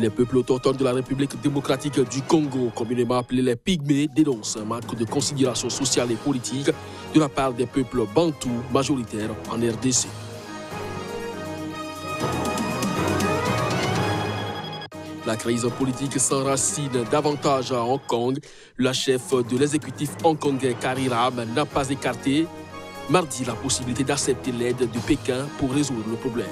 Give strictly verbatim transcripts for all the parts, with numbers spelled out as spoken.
Les peuples autochtones de la République démocratique du Congo, communément appelés les Pygmées, dénoncent un manque de considération sociale et politique de la part des peuples bantous majoritaires en R D C. La crise politique s'enracine davantage à Hong Kong. La chef de l'exécutif hongkongais Carrie Lam n'a pas écarté mardi la possibilité d'accepter l'aide de Pékin pour résoudre le problème.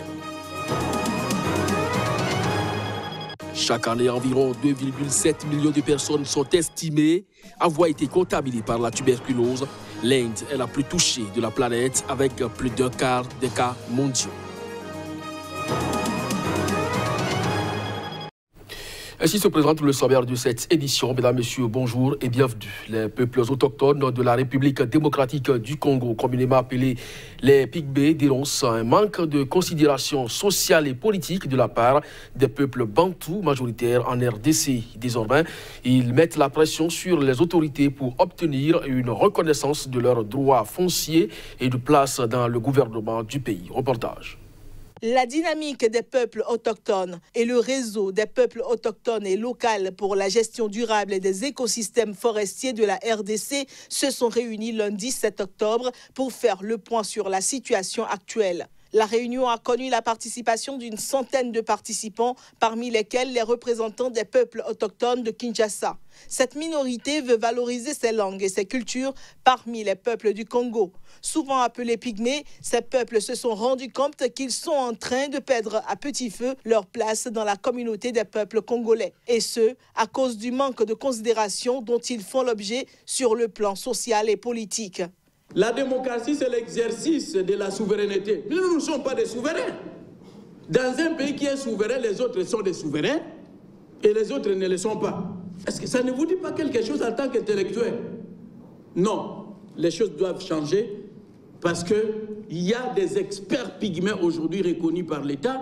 Chaque année, environ deux virgule sept millions de personnes sont estimées avoir été contaminées par la tuberculose. L'Inde est la plus touchée de la planète avec plus d'un quart des cas mondiaux. Ainsi se présente le sommaire de cette édition. Mesdames, Messieurs, bonjour et bienvenue. Les peuples autochtones de la République démocratique du Congo, communément appelés les Pygmées, dénoncent un manque de considération sociale et politique de la part des peuples bantous majoritaires en R D C. Désormais, ils mettent la pression sur les autorités pour obtenir une reconnaissance de leurs droits fonciers et de place dans le gouvernement du pays. Reportage. La dynamique des peuples autochtones et le réseau des peuples autochtones et locaux pour la gestion durable des écosystèmes forestiers de la R D C se sont réunis lundi sept octobre pour faire le point sur la situation actuelle. La réunion a connu la participation d'une centaine de participants, parmi lesquels les représentants des peuples autochtones de Kinshasa. Cette minorité veut valoriser ses langues et ses cultures parmi les peuples du Congo. Souvent appelés pygmées, ces peuples se sont rendus compte qu'ils sont en train de perdre à petit feu leur place dans la communauté des peuples congolais. Et ce, à cause du manque de considération dont ils font l'objet sur le plan social et politique. La démocratie, c'est l'exercice de la souveraineté. Nous ne sommes pas des souverains. Dans un pays qui est souverain, les autres sont des souverains et les autres ne le sont pas. Est-ce que ça ne vous dit pas quelque chose en tant qu'intellectuel? Non, les choses doivent changer parce qu'il y a des experts pygmées aujourd'hui reconnus par l'État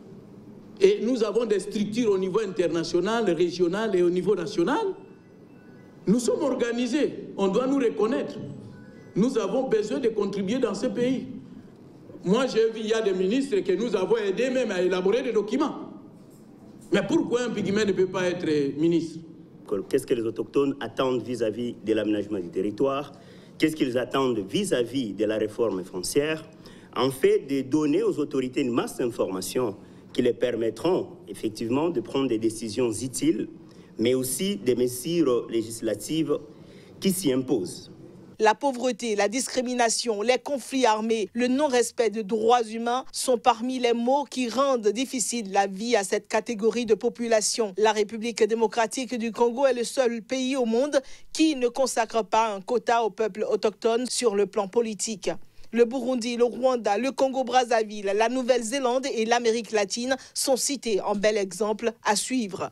et nous avons des structures au niveau international, régional et au niveau national. Nous sommes organisés, on doit nous reconnaître. Nous avons besoin de contribuer dans ce pays. Moi, j'ai vu, il y a des ministres que nous avons aidés même à élaborer des documents. Mais pourquoi un pygmée ne peut pas être ministre? Qu'est-ce que les autochtones attendent vis-à-vis de l'aménagement du territoire? Qu'est-ce qu'ils attendent vis-à-vis de la réforme foncière? En fait, de donner aux autorités une masse d'informations qui les permettront effectivement de prendre des décisions utiles, mais aussi des mesures législatives qui s'y imposent. La pauvreté, la discrimination, les conflits armés, le non-respect des droits humains sont parmi les maux qui rendent difficile la vie à cette catégorie de population. La République démocratique du Congo est le seul pays au monde qui ne consacre pas un quota aux peuples autochtones sur le plan politique. Le Burundi, le Rwanda, le Congo-Brazzaville, la Nouvelle-Zélande et l'Amérique latine sont cités en bel exemple à suivre.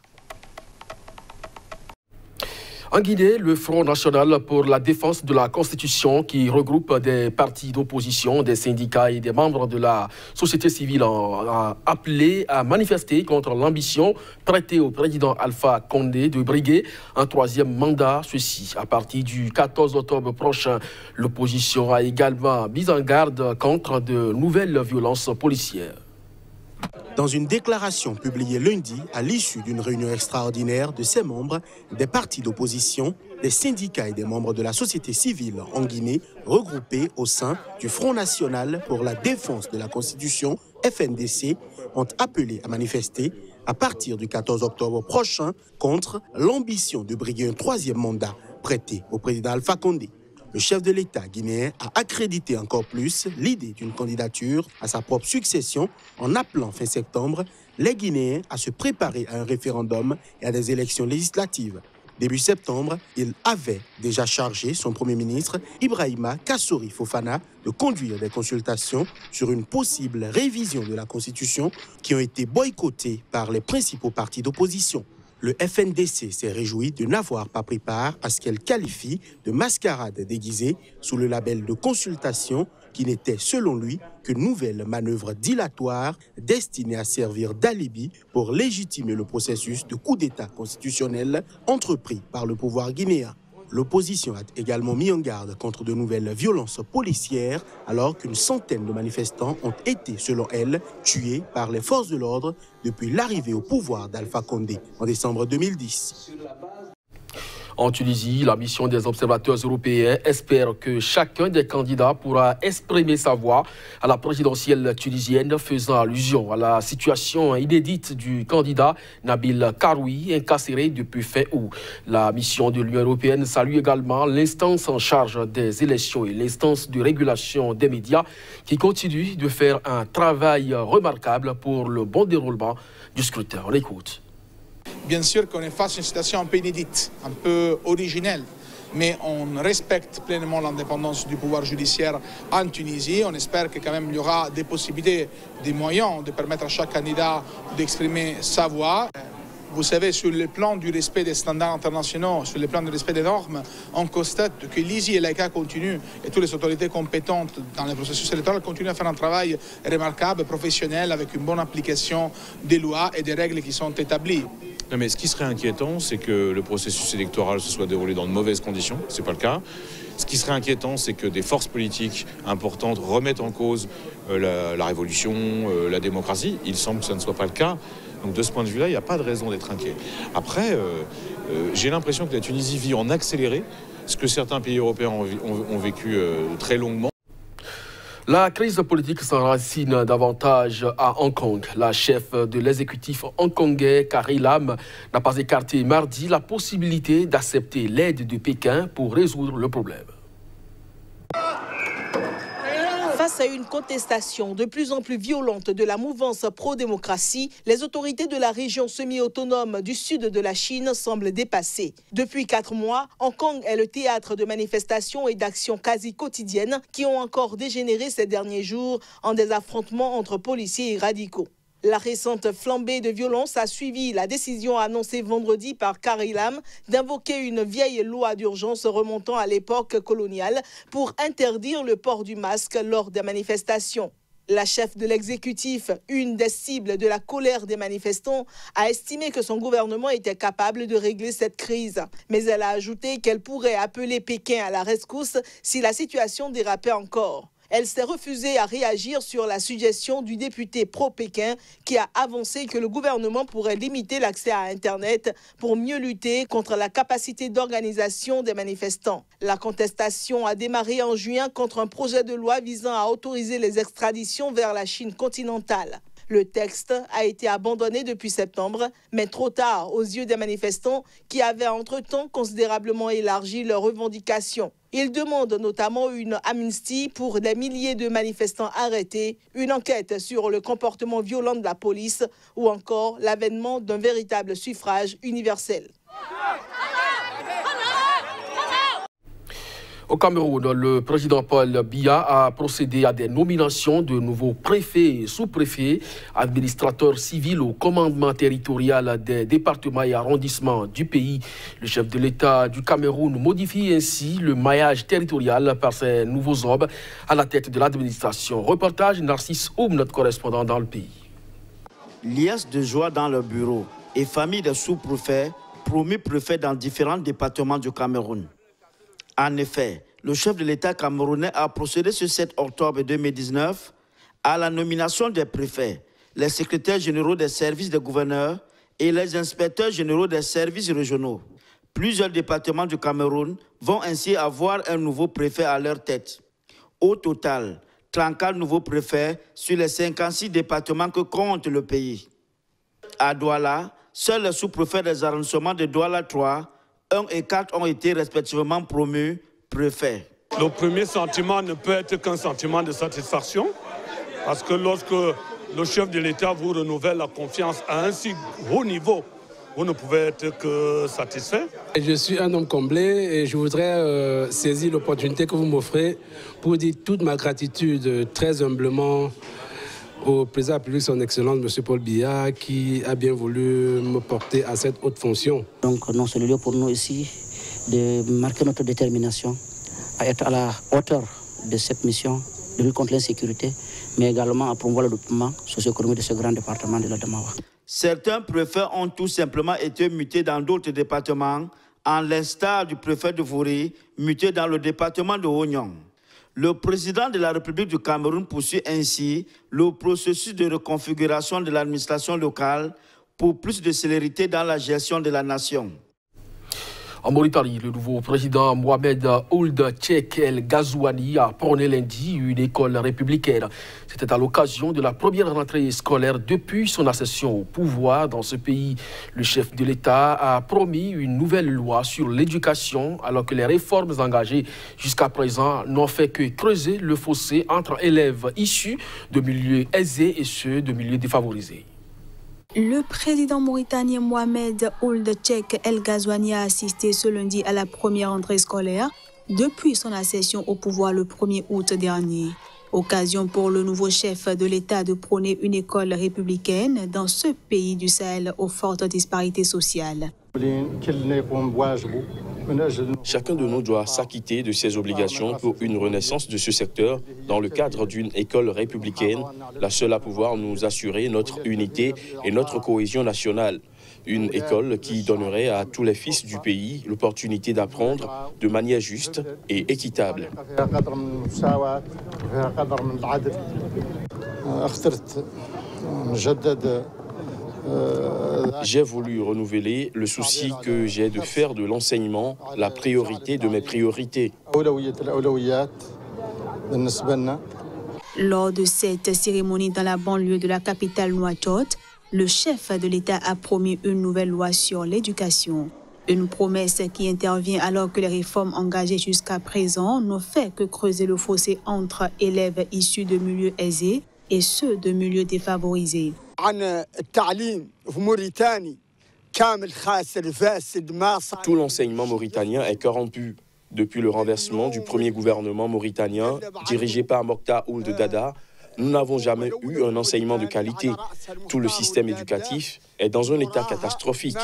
En Guinée, le Front national pour la défense de la Constitution, qui regroupe des partis d'opposition, des syndicats et des membres de la société civile, a appelé à manifester contre l'ambition prêtée au président Alpha Condé de briguer un troisième mandat, ceci à partir du quatorze octobre prochain. L'opposition a également mis en garde contre de nouvelles violences policières. Dans une déclaration publiée lundi à l'issue d'une réunion extraordinaire de ses membres, des partis d'opposition, des syndicats et des membres de la société civile en Guinée regroupés au sein du Front national pour la défense de la Constitution, F N D C, ont appelé à manifester à partir du quatorze octobre prochain contre l'ambition de briguer un troisième mandat prêté au président Alpha Condé. Le chef de l'État guinéen a accrédité encore plus l'idée d'une candidature à sa propre succession en appelant fin septembre les Guinéens à se préparer à un référendum et à des élections législatives. Début septembre, il avait déjà chargé son Premier ministre Ibrahima Kassori Fofana de conduire des consultations sur une possible révision de la Constitution qui ont été boycottées par les principaux partis d'opposition. Le F N D C s'est réjoui de n'avoir pas pris part à ce qu'elle qualifie de mascarade déguisée sous le label de consultation qui n'était, selon lui, qu'une nouvelle manœuvre dilatoire destinée à servir d'alibi pour légitimer le processus de coup d'État constitutionnel entrepris par le pouvoir guinéen. L'opposition a également mis en garde contre de nouvelles violences policières alors qu'une centaine de manifestants ont été, selon elle, tués par les forces de l'ordre depuis l'arrivée au pouvoir d'Alpha Condé en décembre deux mille dix. En Tunisie, la mission des observateurs européens espère que chacun des candidats pourra exprimer sa voix à la présidentielle tunisienne, faisant allusion à la situation inédite du candidat Nabil Karoui, incarcéré depuis fin août. La mission de l'Union européenne salue également l'instance en charge des élections et l'instance de régulation des médias qui continuent de faire un travail remarquable pour le bon déroulement du scrutin. On l'écoute. Bien sûr qu'on est face à une situation un peu inédite, un peu originelle, mais on respecte pleinement l'indépendance du pouvoir judiciaire en Tunisie. On espère que quand même il y aura des possibilités, des moyens de permettre à chaque candidat d'exprimer sa voix. Vous savez, sur le plan du respect des standards internationaux, sur le plan du respect des normes, on constate que l'I S I et l'A I C A continuent, et toutes les autorités compétentes dans le processus électoral continuent à faire un travail remarquable, professionnel, avec une bonne application des lois et des règles qui sont établies. Non, mais ce qui serait inquiétant, c'est que le processus électoral se soit déroulé dans de mauvaises conditions. Ce n'est pas le cas. Ce qui serait inquiétant, c'est que des forces politiques importantes remettent en cause euh, la, la révolution, euh, la démocratie. Il semble que ça ne soit pas le cas. Donc de ce point de vue-là, il n'y a pas de raison d'être inquiet. Après, euh, euh, j'ai l'impression que la Tunisie vit en accéléré, ce que certains pays européens ont, ont, ont vécu euh, très longuement. La crise politique s'enracine davantage à Hong Kong. La chef de l'exécutif hongkongais, Carrie Lam, n'a pas écarté mardi la possibilité d'accepter l'aide de Pékin pour résoudre le problème. Face à une contestation de plus en plus violente de la mouvance pro-démocratie, les autorités de la région semi-autonome du sud de la Chine semblent dépassées. Depuis quatre mois, Hong Kong est le théâtre de manifestations et d'actions quasi quotidiennes qui ont encore dégénéré ces derniers jours en des affrontements entre policiers et radicaux. La récente flambée de violence a suivi la décision annoncée vendredi par Carrie Lam d'invoquer une vieille loi d'urgence remontant à l'époque coloniale pour interdire le port du masque lors des manifestations. La chef de l'exécutif, une des cibles de la colère des manifestants, a estimé que son gouvernement était capable de régler cette crise. Mais elle a ajouté qu'elle pourrait appeler Pékin à la rescousse si la situation dérapait encore. Elle s'est refusée à réagir sur la suggestion du député pro-Pékin qui a avancé que le gouvernement pourrait limiter l'accès à Internet pour mieux lutter contre la capacité d'organisation des manifestants. La contestation a démarré en juin contre un projet de loi visant à autoriser les extraditions vers la Chine continentale. Le texte a été abandonné depuis septembre, mais trop tard aux yeux des manifestants qui avaient entre-temps considérablement élargi leurs revendications. Ils demandent notamment une amnistie pour des milliers de manifestants arrêtés, une enquête sur le comportement violent de la police ou encore l'avènement d'un véritable suffrage universel. Au Cameroun, le président Paul Biya a procédé à des nominations de nouveaux préfets et sous-préfets, administrateurs civils au commandement territorial des départements et arrondissements du pays. Le chef de l'État du Cameroun modifie ainsi le maillage territorial par ses nouveaux hommes à la tête de l'administration. Reportage Narcisse Oum, notre correspondant dans le pays. Liesse de joie dans le bureau et famille de sous-préfets, promus préfets dans différents départements du Cameroun. En effet, le chef de l'État camerounais a procédé ce sept octobre deux mille dix-neuf à la nomination des préfets, les secrétaires généraux des services des gouverneurs et les inspecteurs généraux des services régionaux. Plusieurs départements du Cameroun vont ainsi avoir un nouveau préfet à leur tête. Au total, trente-quatre nouveaux préfets sur les cinquante-six départements que compte le pays. À Douala, seuls les sous-préfets des arrondissements de Douala trois, un et quatre ont été respectivement promus préfets. Le premier sentiment ne peut être qu'un sentiment de satisfaction, parce que lorsque le chef de l'État vous renouvelle la confiance à un si haut niveau, vous ne pouvez être que satisfait. Je suis un homme comblé et je voudrais euh, saisir l'opportunité que vous m'offrez pour dire toute ma gratitude très humblement au président de la République, son Excellence, M. Paul Biya, qui a bien voulu me porter à cette haute fonction. Donc, non, c'est le lieu pour nous ici de marquer notre détermination à être à la hauteur de cette mission de lutte contre l'insécurité, mais également à promouvoir le développement socio-économique de ce grand département de l'Adamawa. Certains préfets ont tout simplement été mutés dans d'autres départements en l'instar du préfet de Voré, muté dans le département de Oignon. Le président de la République du Cameroun poursuit ainsi le processus de reconfiguration de l'administration locale pour plus de célérité dans la gestion de la nation. En Mauritanie, le nouveau président Mohamed Ould Cheikh El Ghazouani a prôné lundi une école républicaine. C'était à l'occasion de la première rentrée scolaire depuis son accession au pouvoir dans ce pays. Le chef de l'État a promis une nouvelle loi sur l'éducation alors que les réformes engagées jusqu'à présent n'ont fait que creuser le fossé entre élèves issus de milieux aisés et ceux de milieux défavorisés. Le président mauritanien Mohamed Ould Cheikh El Ghazouani a assisté ce lundi à la première rentrée scolaire depuis son accession au pouvoir le premier août dernier. Occasion pour le nouveau chef de l'État de prôner une école républicaine dans ce pays du Sahel aux fortes disparités sociales. Chacun de nous doit s'acquitter de ses obligations pour une renaissance de ce secteur dans le cadre d'une école républicaine, la seule à pouvoir nous assurer notre unité et notre cohésion nationale. Une école qui donnerait à tous les fils du pays l'opportunité d'apprendre de manière juste et équitable. J'ai voulu renouveler le souci que j'ai de faire de l'enseignement la priorité de mes priorités. Lors de cette cérémonie dans la banlieue de la capitale Nouakchott, le chef de l'État a promis une nouvelle loi sur l'éducation. Une promesse qui intervient alors que les réformes engagées jusqu'à présent n'ont fait que creuser le fossé entre élèves issus de milieux aisés et ceux de milieux défavorisés. Tout l'enseignement mauritanien est corrompu. Depuis le renversement du premier gouvernement mauritanien, dirigé par Mokhtar Ould Dada, nous n'avons jamais eu un enseignement de qualité. Tout le système éducatif est dans un état catastrophique.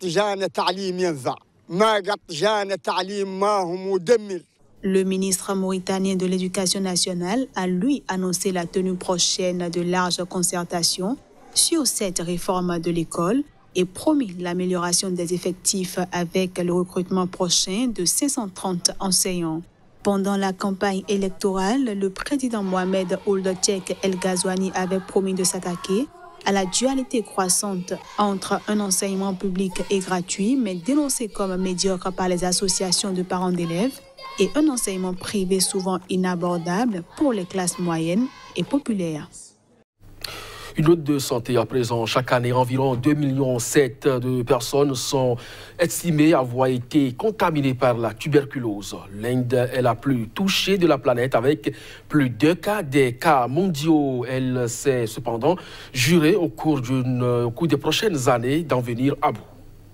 Le ministre mauritanien de l'Éducation nationale a lui annoncé la tenue prochaine de larges concertations sur cette réforme de l'école et promis l'amélioration des effectifs avec le recrutement prochain de cinq cent trente enseignants. Pendant la campagne électorale, le président Mohamed Ould Cheikh El Ghazouani avait promis de s'attaquer à la dualité croissante entre un enseignement public et gratuit, mais dénoncé comme médiocre par les associations de parents d'élèves, et un enseignement privé souvent inabordable pour les classes moyennes et populaires. Une note de santé à présent. Chaque année, environ deux virgule sept millions de personnes sont estimées avoir été contaminées par la tuberculose. L'Inde est la plus touchée de la planète avec plus de cas des cas mondiaux. Elle s'est cependant jurée au cours, d'une, au cours des prochaines années d'en venir à bout.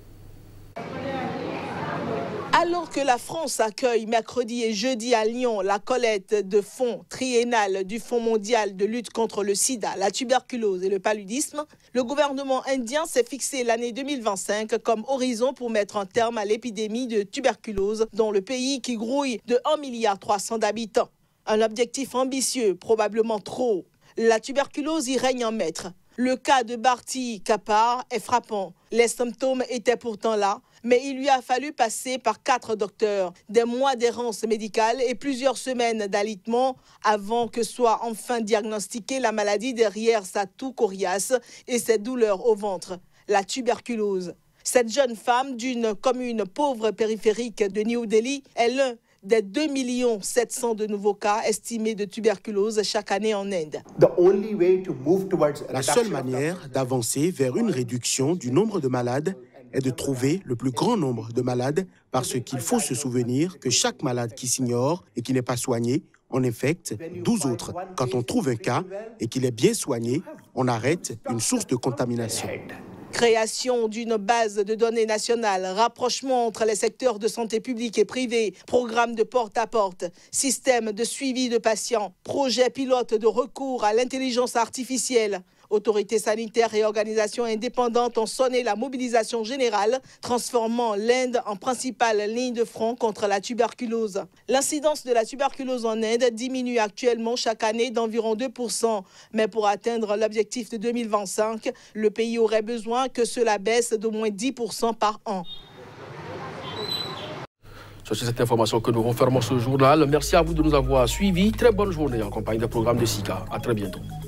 Alors que la France accueille mercredi et jeudi à Lyon la collecte de fonds triennale du Fonds mondial de lutte contre le sida, la tuberculose et le paludisme, le gouvernement indien s'est fixé l'année deux mille vingt-cinq comme horizon pour mettre un terme à l'épidémie de tuberculose dans le pays qui grouille de un virgule trois milliard d'habitants. Un objectif ambitieux, probablement trop. La tuberculose y règne en maître. Le cas de Bharti Kapar est frappant. Les symptômes étaient pourtant là, mais il lui a fallu passer par quatre docteurs, des mois d'errance médicale et plusieurs semaines d'alitement avant que soit enfin diagnostiquée la maladie derrière sa toux coriace et ses douleurs au ventre, la tuberculose. Cette jeune femme d'une commune pauvre périphérique de New Delhi est l'un des deux millions sept cents de nouveaux cas estimés de tuberculose chaque année en Inde. La seule manière d'avancer vers une réduction du nombre de malades est de trouver le plus grand nombre de malades parce qu'il faut se souvenir que chaque malade qui s'ignore et qui n'est pas soigné en infecte douze autres. Quand on trouve un cas et qu'il est bien soigné, on arrête une source de contamination. Création d'une base de données nationale, rapprochement entre les secteurs de santé publique et privé, programme de porte-à-porte, système de suivi de patients, projet pilote de recours à l'intelligence artificielle. Autorités sanitaires et organisations indépendantes ont sonné la mobilisation générale, transformant l'Inde en principale ligne de front contre la tuberculose. L'incidence de la tuberculose en Inde diminue actuellement chaque année d'environ deux pour cent. Mais pour atteindre l'objectif de deux mille vingt-cinq, le pays aurait besoin que cela baisse d'au moins dix pour cent par an. C'est cette information que nous refermons ce journal. Merci à vous de nous avoir suivis. Très bonne journée en compagnie des programmes de SICA. À très bientôt.